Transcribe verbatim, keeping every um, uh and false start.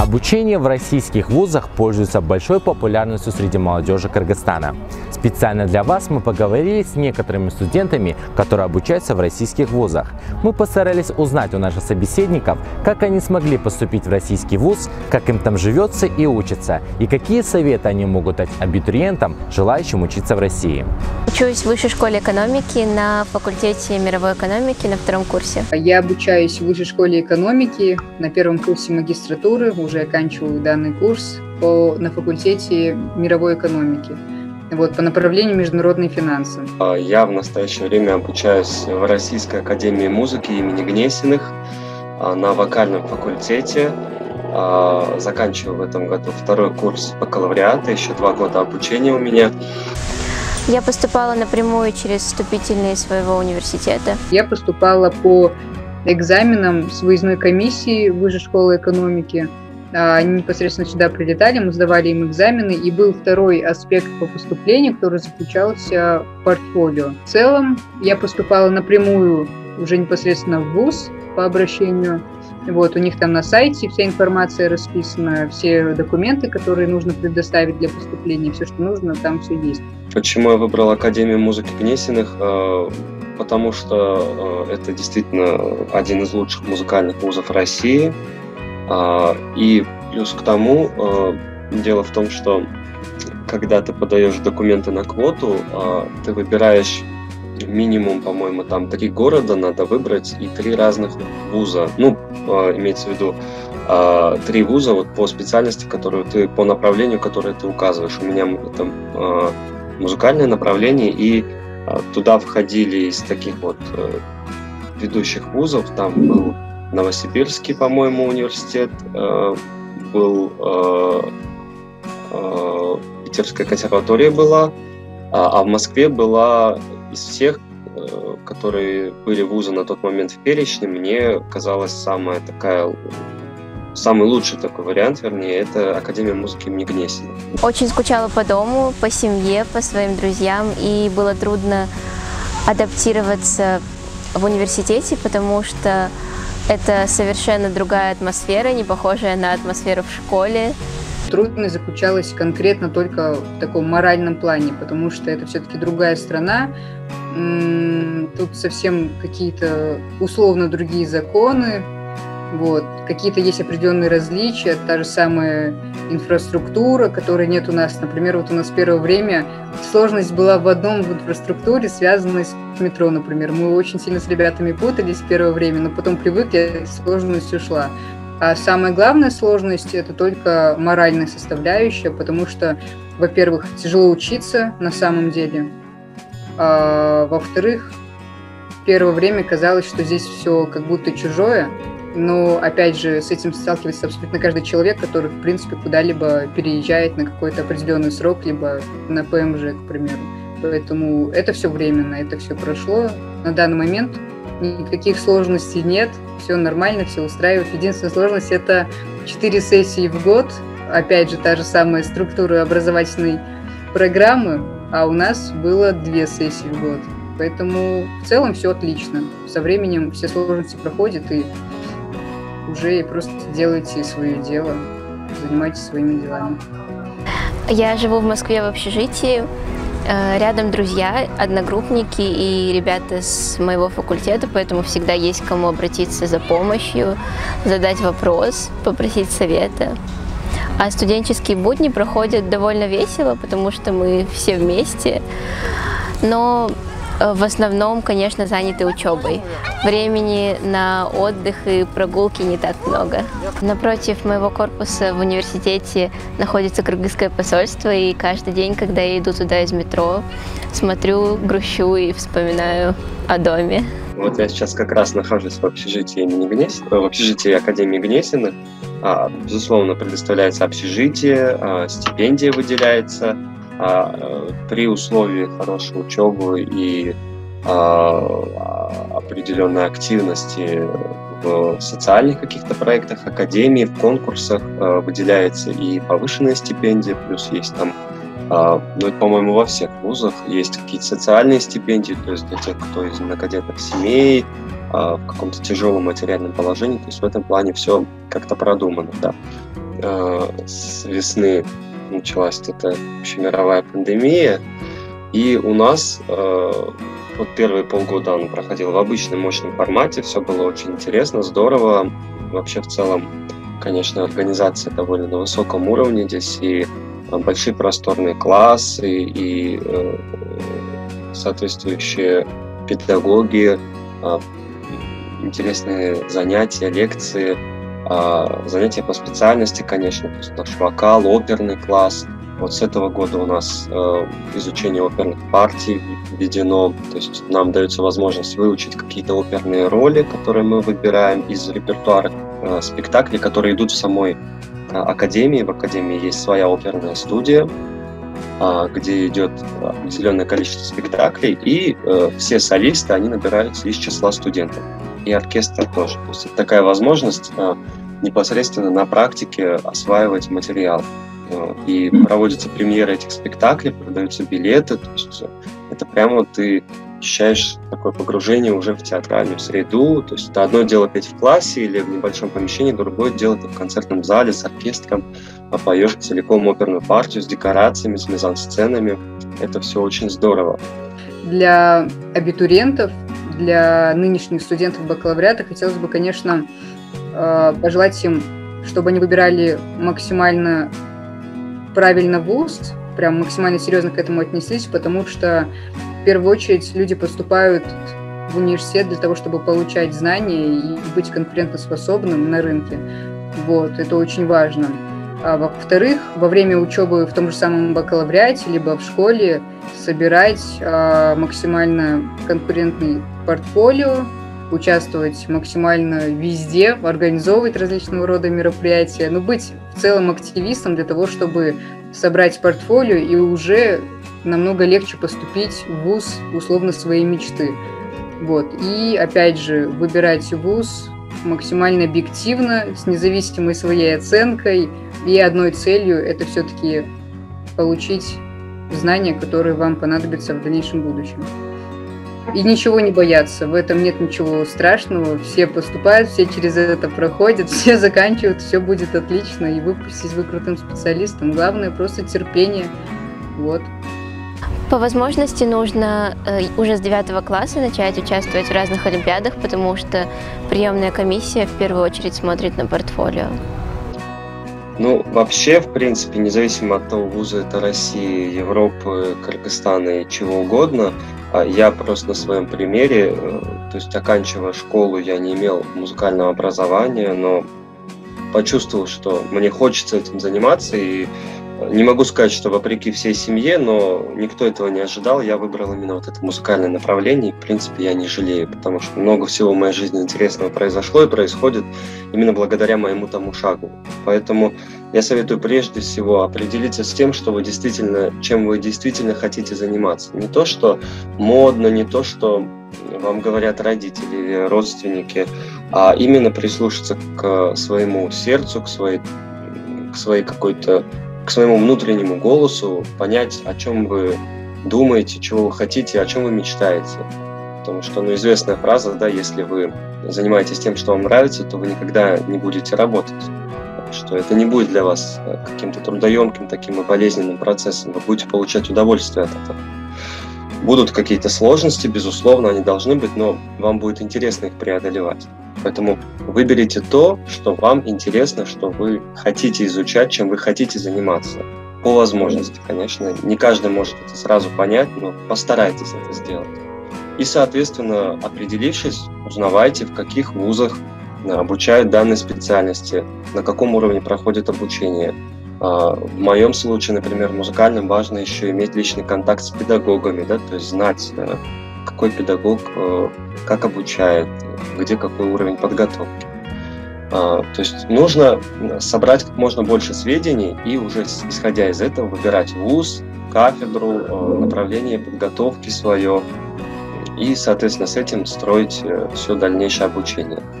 Обучение в российских вузах пользуется большой популярностью среди молодежи Кыргызстана. Специально для вас мы поговорили с некоторыми студентами, которые обучаются в российских вузах. Мы постарались узнать у наших собеседников, как они смогли поступить в российский вуз, как им там живется и учатся, и какие советы они могут дать абитуриентам, желающим учиться в России. Учусь в Высшей школе экономики на факультете мировой экономики на втором курсе. Я обучаюсь в Высшей школе экономики на первом курсе магистратуры, уже оканчиваю данный курс по, на факультете мировой экономики. Вот, по направлению международные финансы. Я в настоящее время обучаюсь в Российской академии музыки имени Гнесиных на вокальном факультете. Заканчиваю в этом году второй курс бакалавриата, еще два года обучения у меня. Я поступала напрямую через вступительные своего университета. Я поступала по экзаменам с выездной комиссии Высшей школы экономики. Они непосредственно сюда прилетали, мы сдавали им экзамены, и был второй аспект по поступлению, который заключался в портфолио. В целом я поступала напрямую уже непосредственно в вуз по обращению. Вот, у них там на сайте вся информация расписана, все документы, которые нужно предоставить для поступления, все, что нужно, там все есть. Почему я выбрал Академию музыки Гнесиных? Потому что это действительно один из лучших музыкальных вузов России. И плюс к тому, дело в том, что когда ты подаешь документы на квоту, ты выбираешь минимум, по-моему, там три города надо выбрать и три разных вуза. Ну, имеется в виду три вуза вот по специальности, которую ты, по направлению, которое ты указываешь. У меня это музыкальное направление, и туда входили из таких вот ведущих вузов, там был Новосибирский, по-моему, университет, э, был э, э, Питерская консерватория была, а, а в Москве была из всех, э, которые были вузы на тот момент в перечне, мне казалась самая такая, самый лучший такой вариант, вернее, это Академия музыки имени Гнесиных. Очень скучала по дому, по семье, по своим друзьям, и было трудно адаптироваться в университете, потому что это совершенно другая атмосфера, не похожая на атмосферу в школе. Трудность заключалась конкретно только в таком моральном плане, потому что это все-таки другая страна. Тут совсем какие-то условно другие законы. Вот. Какие-то есть определенные различия, та же самая инфраструктура, которой нет у нас. Например, вот у нас в первое время сложность была в одном в инфраструктуре, связанной с метро, например. Мы очень сильно с ребятами путались в первое время, но потом привыкли, сложность ушла. А самая главная сложность – это только моральная составляющая, потому что, во-первых, тяжело учиться на самом деле, а, во-вторых, в первое время казалось, что здесь все как будто чужое. Но, опять же, с этим сталкивается абсолютно каждый человек, который, в принципе, куда-либо переезжает на какой-то определенный срок, либо на ПМЖ, к примеру. Поэтому это все временно, это все прошло. На данный момент никаких сложностей нет, все нормально, все устраивает. Единственная сложность – это четыре сессии в год. Опять же, та же самая структура образовательной программы, а у нас было две сессии в год. Поэтому в целом все отлично. Со временем все сложности проходят, и уже просто делайте свое дело, занимайтесь своими делами. Я живу в Москве в общежитии. Рядом друзья, одногруппники и ребята с моего факультета, поэтому всегда есть к кому обратиться за помощью, задать вопрос, попросить совета. А студенческие будни проходят довольно весело, потому что мы все вместе. Но в основном, конечно, заняты учебой. Времени на отдых и прогулки не так много. Напротив моего корпуса в университете находится кыргызское посольство, и каждый день, когда я иду туда из метро, смотрю, грущу и вспоминаю о доме. Вот я сейчас как раз нахожусь в общежитии имени Гнесиных, в общежитии Академии Гнесиных. Безусловно, предоставляется общежитие, стипендия выделяется. При условии хорошей учебы и а, определенной активности в социальных каких-то проектах, академии, в конкурсах а, выделяется и повышенная стипендия, плюс есть там, а, ну это, по-моему, во всех вузах есть какие-то социальные стипендии, то есть для тех, кто из многодетных семей, а, в каком-то тяжелом материальном положении, то есть в этом плане все как-то продумано, да. с весны началась эта общемировая пандемия, и у нас вот первые полгода он проходил в обычном мощном формате, все было очень интересно, здорово. Вообще в целом, конечно, организация довольно на высоком уровне здесь, и большие просторные классы, и соответствующие педагоги, интересные занятия, лекции, занятия по специальности, конечно, то есть наш вокал, оперный класс. Вот с этого года у нас э, изучение оперных партий введено, то есть нам дается возможность выучить какие-то оперные роли, которые мы выбираем из репертуара э, спектаклей, которые идут в самой э, академии. В академии есть своя оперная студия, э, где идет определенное количество спектаклей, и э, все солисты, они набираются из числа студентов, и оркестр тоже. То есть это такая возможность э, непосредственно на практике осваивать материал. И проводятся премьеры этих спектаклей, продаются билеты, то есть это прямо ты ощущаешь такое погружение уже в театральную среду, то есть это одно дело петь в классе или в небольшом помещении, другое дело ты в концертном зале с оркестром, поешь целиком оперную партию с декорациями, с мизансценами, это все очень здорово. Для абитуриентов, для нынешних студентов бакалавриата хотелось бы, конечно, пожелать им, чтобы они выбирали максимально правильно вуз, прям максимально серьезно к этому отнеслись, потому что в первую очередь люди поступают в университет для того, чтобы получать знания и быть конкурентоспособным на рынке. Вот, это очень важно. А во-вторых, во время учебы в том же самом бакалавриате, либо в школе собирать а, максимально конкурентный портфолио, участвовать максимально везде, организовывать различного рода мероприятия, но быть в целом активистом для того, чтобы собрать портфолио и уже намного легче поступить в вуз условно своей мечты. Вот. И опять же, выбирать вуз максимально объективно, с независимой своей оценкой и одной целью – это все-таки получить знания, которые вам понадобятся в дальнейшем будущем. И ничего не бояться, в этом нет ничего страшного, все поступают, все через это проходят, все заканчивают, все будет отлично, и выпуститесь вы крутым специалистом. Главное просто терпение, вот. По возможности нужно э, уже с девятого класса начать участвовать в разных олимпиадах, потому что приемная комиссия в первую очередь смотрит на портфолио. Ну, вообще, в принципе, независимо от того, вуза это России, Европы, Кыргызстана и чего угодно, я просто на своем примере, то есть оканчивая школу, я не имел музыкального образования, но почувствовал, что мне хочется этим заниматься, и не могу сказать, что вопреки всей семье, но никто этого не ожидал, я выбрал именно вот это музыкальное направление, и, в принципе, я не жалею, потому что много всего в моей жизни интересного произошло и происходит именно благодаря моему тому шагу. Поэтому я советую прежде всего определиться с тем, что вы действительно, чем вы действительно хотите заниматься. Не то, что модно, не то, что вам говорят родители или родственники, а именно прислушаться к своему сердцу, к своей, к своей какой-то к своему внутреннему голосу, понять, о чем вы думаете, чего вы хотите, о чем вы мечтаете. Потому что, ну, известная фраза, да, если вы занимаетесь тем, что вам нравится, то вы никогда не будете работать. Что это не будет для вас каким-то трудоемким, таким и болезненным процессом. Вы будете получать удовольствие от этого. Будут какие-то сложности, безусловно, они должны быть, но вам будет интересно их преодолевать. Поэтому выберите то, что вам интересно, что вы хотите изучать, чем вы хотите заниматься. По возможности, конечно. Не каждый может это сразу понять, но постарайтесь это сделать. И, соответственно, определившись, узнавайте, в каких вузах обучают данной специальности, на каком уровне проходит обучение. В моем случае, например, музыкальным важно еще иметь личный контакт с педагогами, да, то есть знать, какой педагог как обучает, где какой уровень подготовки. То есть нужно собрать как можно больше сведений и уже исходя из этого выбирать вуз, кафедру, направление подготовки свое и, соответственно, с этим строить все дальнейшее обучение.